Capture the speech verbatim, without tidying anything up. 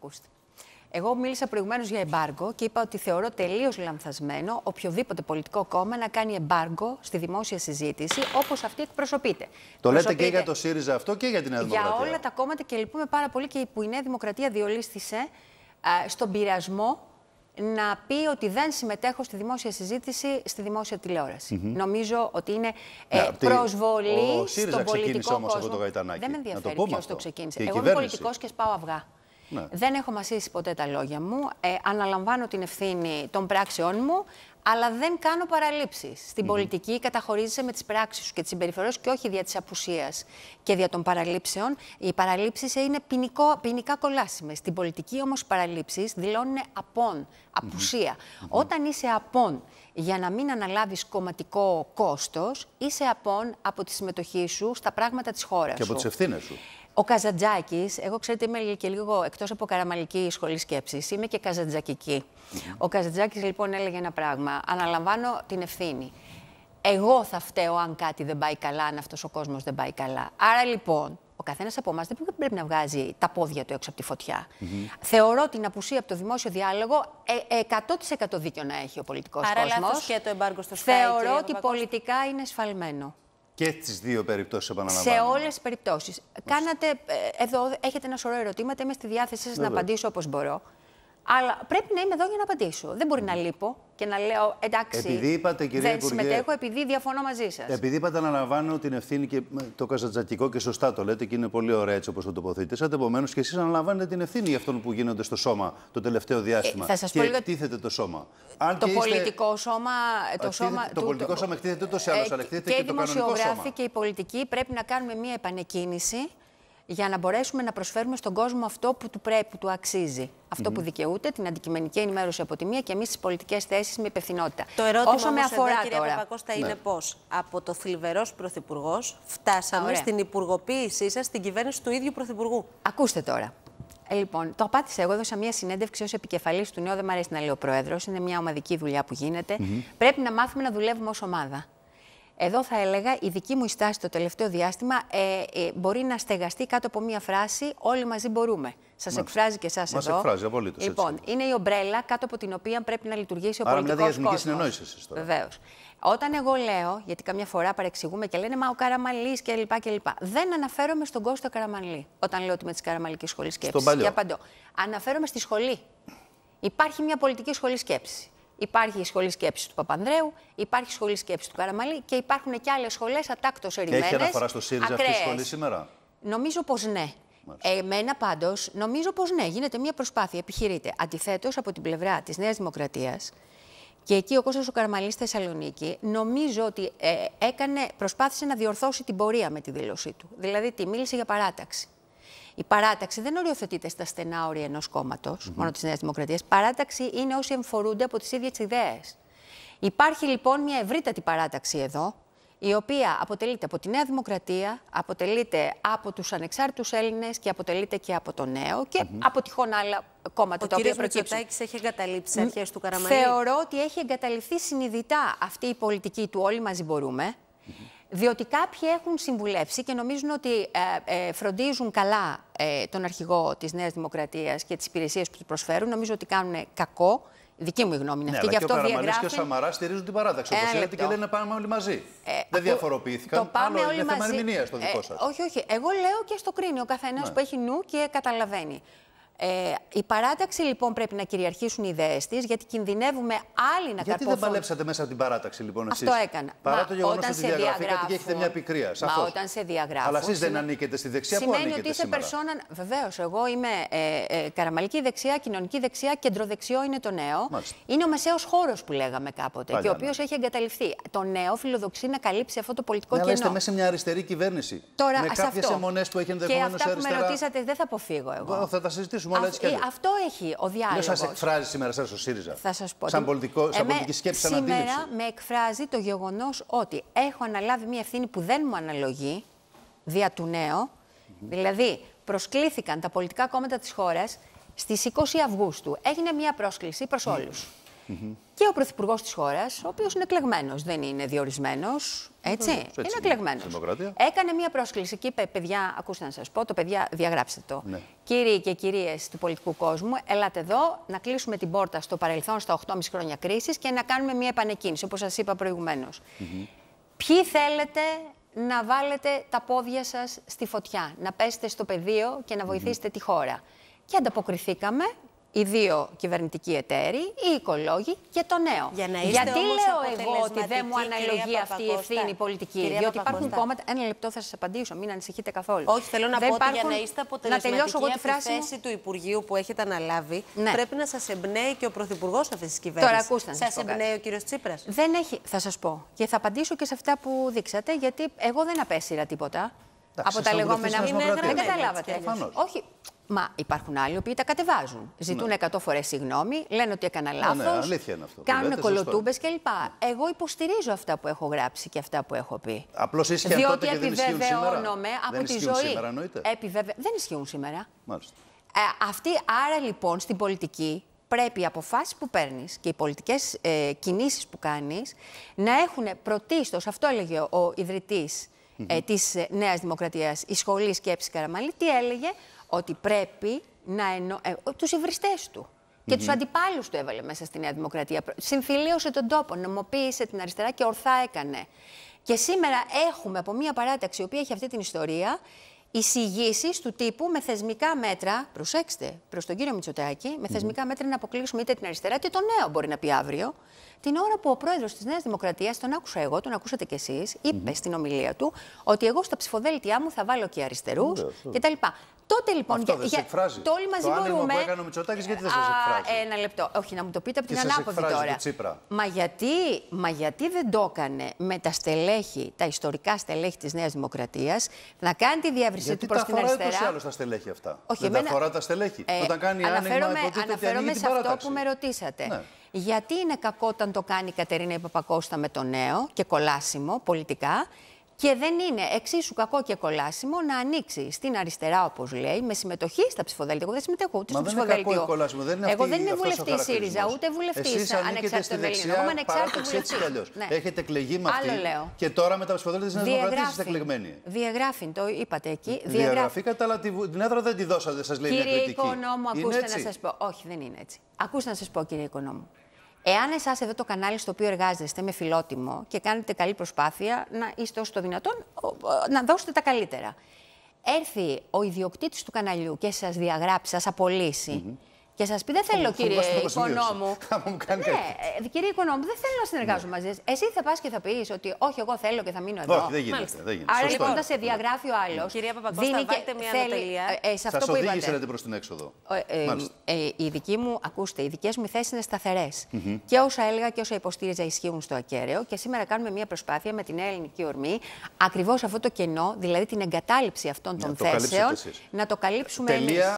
Ακούστε. Εγώ μίλησα προηγουμένως για εμπάργκο και είπα ότι θεωρώ τελείως λανθασμένο οποιοδήποτε πολιτικό κόμμα να κάνει εμπάργκο στη δημόσια συζήτηση όπως αυτή εκπροσωπείται. Το λέτε και για το ΣΥΡΙΖΑ αυτό και για την Νέα Δημοκρατία. Για όλα τα κόμματα και λυπούμε πάρα πολύ και που η Νέα Δημοκρατία διολίστησε α, στον πειρασμό να πει ότι δεν συμμετέχω στη δημόσια συζήτηση, στη δημόσια τηλεόραση. Mm-hmm. Νομίζω ότι είναι ε, ναι, προσβολή στον πολιτικό όμως κόσμο. Από το Γαϊτανάκι. Δεν με ενδιαφέρει ποιος το ξεκίνησε. Εγώ κυβέρνηση. είμαι πολιτικός και σπάω αυγά. Ναι. Δεν έχω μασίσει ποτέ τα λόγια μου. Ε, αναλαμβάνω την ευθύνη των πράξεών μου, αλλά δεν κάνω παραλήψεις. Στην mm-hmm. πολιτική καταχωρίζεσαι με τις πράξεις σου και τις συμπεριφορές και όχι δια της απουσίας και δια των παραλήψεων. Οι παραλήψεις είναι ποινικό, ποινικά κολάσιμες. Στην πολιτική όμως οι παραλήψεις δηλώνουν απόν, απουσία. Mm-hmm. Όταν είσαι απόν για να μην αναλάβεις κομματικό κόστος, είσαι απόν από τη συμμετοχή σου στα πράγματα της χώρας και σου. από τις ευθύνες σου. Ο Καζαντζάκης, εγώ ξέρετε είμαι και λίγο εκτός από καραμαλική σχολή σκέψης, είμαι και καζαντζακική. Mm-hmm. Ο Καζαντζάκης λοιπόν έλεγε ένα πράγμα, αναλαμβάνω την ευθύνη. Εγώ θα φταίω αν κάτι δεν πάει καλά, αν αυτός ο κόσμος δεν πάει καλά. Άρα λοιπόν, ο καθένας από εμάς δεν πρέπει να βγάζει τα πόδια του έξω από τη φωτιά. Mm-hmm. Θεωρώ την απουσία από το δημόσιο διάλογο ε, εκατό τοις εκατό δίκιο να έχει ο πολιτικός Άρα, κόσμος. Άρα λάθος και το εμπάργκο στο Sky. Θεωρώ ότι πολιτικά είναι σφαλμένο. Και τις δύο περιπτώσεις επαναλαμβάνω. Σε όλες τις περιπτώσεις. Κάνατε, εδώ έχετε ένα σωρό ερωτήματα, είμαι στη διάθεσή σας να απαντήσω όπως μπορώ. Αλλά πρέπει να είμαι εδώ για να απαντήσω. Δεν μπορεί να λείπω και να λέω εντάξει, επειδή είπατε, κυρία δεν Υπουργέ, συμμετέχω επειδή διαφωνώ μαζί σας. Επειδή είπατε αναλαμβάνω την ευθύνη και το καζαντζακικό και σωστά το λέτε και είναι πολύ ωραία έτσι όπως το τοποθετήσατε. Επομένως και εσείς αναλαμβάνετε την ευθύνη για αυτόν που γίνονται στο σώμα το τελευταίο διάστημα. Ε, θα σας και πω λίγο... εκτίθεται το σώμα. Αν το και πολιτικό είστε... σώμα. Το, εκτίθεται, σώμα, το του, πολιτικό το, σώμα εκτίθεται ούτως ή άλλως, αλλά εκτίθεται και, και, και το κανονικό σώμα. Και οι δημοσιογράφοι και οι πολιτικοί πρέπει να κάνουμε μια επανεκκίνηση για να μπορέσουμε να προσφέρουμε στον κόσμο αυτό που του πρέπει, που του αξίζει. Αυτό mm-hmm. που δικαιούται, την αντικειμενική ενημέρωση από τη μία και εμείς τις πολιτικές θέσεις με υπευθυνότητα. Το ερώτημα Όσο με αφορά εδώ, κυρία τώρα, Παπακώστα, ναι. είναι πώς από το θλιβερός πρωθυπουργός φτάσαμε Ωραία. στην υπουργοποίησή σας στην κυβέρνηση του ίδιου πρωθυπουργού. Ακούστε τώρα. Ε, λοιπόν, το απάντησα εγώ, έδωσα μια συνέντευξη ως επικεφαλής του νέου, δεν μου αρέσει να λέω πρόεδρος, είναι μια ομαδική δουλειά που γίνεται. Mm-hmm. Πρέπει να μάθουμε να δουλεύουμε ως ομάδα. Εδώ θα έλεγα, η δική μου στάση το τελευταίο διάστημα ε, ε, μπορεί να στεγαστεί κάτω από μία φράση «Όλοι μαζί μπορούμε». Σας Μας, εκφράζει και εσάς μας εδώ. Μας εκφράζει, απολύτως. Λοιπόν, έτσι. είναι η ομπρέλα κάτω από την οποία πρέπει να λειτουργήσει ο Άρα πολιτικός κόσμος. Άρα μιλάτε για εθνική συνεννόηση εσείς τώρα. Βεβαίως. Όταν εγώ λέω, γιατί καμιά φορά παρεξηγούμε και λένε «Μα ο Καραμανλής» κλπ. κλπ. Δεν αναφέρομαι στον Κώστα Καραμανλή, όταν λέω ότι είμαι της Καραμανλικής Σχολής Σκέψης. Και απαντώ. Αναφέρομαι στη σχολή. Υπάρχει μια πολιτική σχολή σκέψης. Υπάρχει η σχολή σκέψης του Παπανδρέου, υπάρχει η σχολή σκέψης του Καραμανλή και υπάρχουν και άλλες σχολές ατάκτως ερημμένες. Και έχει αναφορά στο ΣΥΡΙΖΑ αυτή η σχολή σήμερα. Νομίζω πως ναι. Ε, εμένα πάντως, νομίζω πως ναι, γίνεται μια προσπάθεια, επιχειρείται. Αντιθέτως, από την πλευρά της Νέας Δημοκρατίας, και εκεί ο Κώστας ο Καραμανλής στη Θεσσαλονίκη, νομίζω ότι ε, έκανε, προσπάθησε να διορθώσει την πορεία με τη δήλωσή του. Δηλαδή, τι μίλησε για παράταξη. Η παράταξη δεν οριοθετείται στα στενά όρια ενός κόμματος, mm-hmm. μόνο της Νέας Δημοκρατίας. Παράταξη είναι όσοι εμφορούνται από τις ίδιες τις ιδέες. Υπάρχει λοιπόν μια ευρύτατη παράταξη εδώ, η οποία αποτελείται από τη Νέα Δημοκρατία, αποτελείται από τους ανεξάρτητους Έλληνες και αποτελείται και από το Νέο και mm-hmm. από τυχόν άλλα κόμματα Ο τα οποία προκύψουν. Ο κύριος Μητσοτάκης έχει εγκαταλείψει τις αρχές του Καραμανλή. Θεωρώ ότι έχει εγκαταλειφθεί συνειδητά αυτή η πολιτική του «Όλοι μαζί μπορούμε». Mm-hmm. Διότι κάποιοι έχουν συμβουλεύσει και νομίζουν ότι ε, ε, φροντίζουν καλά ε, τον αρχηγό της Νέας Δημοκρατίας και τις υπηρεσίες που του προσφέρουν. Νομίζω ότι κάνουν κακό. Δική μου η γνώμη είναι ναι, αυτή. Αλλά και και αυτό ο Καραμανλής διαγράφει... και ο Σαμαράς στηρίζουν την παράταξη. Όπως λέτε και λένε πάμε όλοι μαζί. Ε, Δεν διαφοροποιήθηκαν. Το πάμε Άλλο όλοι είναι μαζί. θέμα ερμηνείας το δικό ε, σας. όχι, όχι. Εγώ λέω και στο κρίνει ο καθένας ναι. που έχει νου και καταλαβαίνει. Ε, η παράταξη λοιπόν πρέπει να κυριαρχήσουν οι ιδέες της, γιατί κινδυνεύουμε άλλοι να γιατί καρποθούν. Γιατί δεν παλέψατε μέσα από την παράταξη λοιπόν εσείς? Αυτό έκανα. Παρά Μα, το γεγονός ότι διαγραφήκατε διαγράφουν, και έχετε μια πικρία. Σαφώς. Μα όταν σε διαγράφουν. Αλλά εσείς δεν ανήκετε στη δεξιά, πού σημαίνει ανήκετε ότι είσαι σήμερα? περσόνα. Βεβαίως, εγώ είμαι ε, ε, καραμαλική δεξιά, κοινωνική δεξιά, κεντροδεξιό είναι το νέο. Μάλιστα. Είναι ο μεσαίος χώρος που λέγαμε κάποτε Παλιά, και ο οποίος ναι. έχει εγκαταλειφθεί. Το νέο φιλοδοξεί να καλύψει αυτό το πολιτικό ναι, κενό. Αλλά είστε μέσα σε μια αριστερή κυβέρνηση. Τώρα, με κάποιες αιμονές που έχει ενδεχομένως αριστερά. Και αυτά που αριστερά... με ρωτήσατε δεν θα αποφύγω εγώ. Θα τα συζητήσουμε όλα έτσι κι αλλιώς. Αυτό έχει ο διάλογος. Δεν σας εκφράζει σήμερα σας ο ΣΥΡΙΖΑ? Θα σας πω. Σαν, πολιτικό, σαν Εμέ, πολιτική σκέψη, σαν αντίληψη. Σήμερα με εκφράζει το γεγονός ότι έχω αναλάβει μια ευθύνη που δεν μου αναλογεί, δια του νέου. Mm-hmm. Δηλαδή, προσκλήθηκαν τα πολιτικά κόμματα της χώρας στις είκοσι Αυγούστου. Έγινε μια πρόσκληση προς όλους. Mm-hmm. Και ο πρωθυπουργός της χώρας, ο οποίος είναι εκλεγμένος, δεν είναι διορισμένος, έτσι, έτσι είναι εκλεγμένος. Έκανε μία πρόσκληση και είπε, παιδιά, ακούστε να σας πω, το παιδιά διαγράψτε το. Ναι. Κύριοι και κυρίες του πολιτικού κόσμου, ελάτε εδώ να κλείσουμε την πόρτα στο παρελθόν, στα οκτώ και μισό χρόνια κρίσης και να κάνουμε μία επανεκκίνηση, όπως σας είπα προηγουμένως. Mm-hmm. Ποιοι θέλετε να βάλετε τα πόδια σας στη φωτιά, να πέσετε στο πεδίο και να βοηθήσετε mm-hmm. τη χώρα. Και ανταποκριθήκαμε. Οι δύο κυβερνητικοί εταίροι, οι οικολόγοι και το νέο. Για να Γιατί λέω εγώ ότι δεν μου αναλογεί αυτή η ευθύνη πολιτική. Κυρία διότι Παπακώστα. Υπάρχουν κόμματα. Ένα λεπτό θα σας απαντήσω, μην ανησυχείτε καθόλου. Όχι, θέλω να δεν πω υπάρχουν... ότι για να είστε αποτελεσματικοί από τη φράση θέση μου... του Υπουργείου που έχετε αναλάβει, ναι. πρέπει να σας εμπνέει και ο Πρωθυπουργός αυτής της κυβέρνησης. Τώρα ακούστε να σας Σας εμπνέει ο κύριος Τσίπρας. Δεν έχει, θα σας πω. Και θα απαντήσω και σε αυτά που δείξατε, γιατί εγώ δεν απέσυρα τίποτα. Από τα λεγόμενα. Δεν καταλάβατε. Όχι. Μα υπάρχουν άλλοι οι οποίοι τα κατεβάζουν. Ζητούν εκατό ναι. φορές συγγνώμη, λένε ότι έκανα λάθος. Ναι, ναι, αλήθεια είναι αυτό. Κάνουν κολοτούμπες κλπ. Εγώ υποστηρίζω αυτά που έχω γράψει και αυτά που έχω πει. Απλώς ίσχυαν τότε και δεν ισχύουν σήμερα. Διότι επιβεβαιώνομαι από δεν τη ζωή. Σήμερα, Επιβεβαι... Δεν ισχύουν σήμερα. Μάλιστα. Ε, αυτή, άρα λοιπόν στην πολιτική πρέπει οι αποφάσεις που παίρνεις και οι πολιτικές ε, κινήσεις που κάνεις να έχουν πρωτίστως, αυτό έλεγε ο ιδρυτής mm-hmm. ε, της Νέας Δημοκρατίας, η Σχολή Σκέψης Καραμανλή, τι έλεγε, ότι πρέπει να εννο... ε, τους υβριστές του και mm-hmm. τους αντιπάλους του έβαλε μέσα στη Νέα Δημοκρατία. Συμφιλίωσε τον τόπο, νομοποίησε την αριστερά και ορθά έκανε. Και σήμερα έχουμε από μια παράταξη η οποία έχει αυτή την ιστορία, εισηγήσεις του τύπου με θεσμικά μέτρα, προσέξτε, προς τον κύριο Μητσοτάκη, με θεσμικά μέτρα να αποκλείσουμε είτε την αριστερά είτε το νέο μπορεί να πει αύριο. Την ώρα που ο πρόεδρος της Νέας Δημοκρατίας, τον άκουσα εγώ, τον ακούσατε κι εσείς, είπε mm-hmm. στην ομιλία του ότι εγώ στα ψηφοδέλτιά μου θα βάλω και αριστερούς mm-hmm. κτλ. Τότε λοιπόν. Αυτό δεν για, σε εκφράζει. Το όλοι μαζί το μπορούμε. Που έκανε ο Μητσοτάκης, γιατί δεν σας εκφράζει. Ένα λεπτό. Όχι, να μου το πείτε από τι την ανάποδη τώρα. Τσίπρα. Μα γιατί, μα γιατί δεν το έκανε με τα στελέχη, τα ιστορικά στελέχη της Νέας Δημοκρατίας, να κάνει τη διεύρυνση του προς την αριστερά. Γιατί τα αφορά ούτως τα στελέχη αυτά. Όχι, δεν εμένα... τα αφορά τα στελέχη. Ε, Όταν κάνει άνοιγμα, υποτίθεται ότι ανοίγει την παράταξη. σε αυτό που με ρωτήσατε. Ναι. Γιατί είναι κακό όταν το κάνει η Κατερίνα Παπακώστα με το νέο και κολάσιμο πολιτικά. Και δεν είναι εξίσου κακό και κολάσιμο να ανοίξει στην αριστερά, όπως λέει, με συμμετοχή στα ψηφοδέλτια. Εγώ δεν συμμετέχω ούτε στο ψηφοδέλτιο. Κακό κολάσιμο, δεν είναι Εγώ αυτή, δεν είμαι βουλευτή ΣΥΡΙΖΑ, ούτε βουλευτή ανεξάρτητο Ελλήνων. Εγώ είμαι ανεξάρτητο βουλευτή. Ναι. Έχετε εκλεγεί με αυτή. Άλλο λέω. Και τώρα με τα ψηφοδέλτια τη Νέα Δημοκρατία είστε εκλεγμένοι. Διαγράφει, το είπατε εκεί. Διαγραφήκατε, αλλά την έδρα δεν τη δώσατε, σας λέει μια κριτική. Κύριε Οικονόμου, ακούστε να σας πω. Όχι, δεν είναι έτσι. Ακούστε να σας πω, κύριε Οικονόμου. Εάν εσάς εδώ το κανάλι στο οποίο εργάζεστε με φιλότιμο και κάνετε καλή προσπάθεια να είστε όσο το δυνατόν να δώσετε τα καλύτερα. Έρθει ο ιδιοκτήτης του καναλιού και σας διαγράψει, σας απολύσει. Mm-hmm. Και σας πει, δεν θέλω, κύριε Οικονόμου. Ναι, κύριε Οικονόμου, δεν θέλω να συνεργάζω μαζί σας. Εσύ θα πας και θα πεις ότι όχι, εγώ θέλω και θα μείνω εδώ. Όχι, δεν γίνεται. Δεν γίνεται. Άρα λοιπόν, όταν σε διαγράφει ο άλλος. Κυρία Παπακώστα, βάλτε μια ανατελεία. Σας οδήγησε προς την έξοδο. Οι δικοί μου, ακούστε, οι δικές μου θέσεις είναι σταθερές. Και όσα έλεγα και όσα υποστήριζα ισχύουν στο ακέραιο. Και σήμερα κάνουμε μια προσπάθεια με την νέα ελληνική ορμή, ακριβώς αυτό το κενό, δηλαδή την εγκατάλειψη αυτών των θέσεων, να το καλύψουμε εμείς.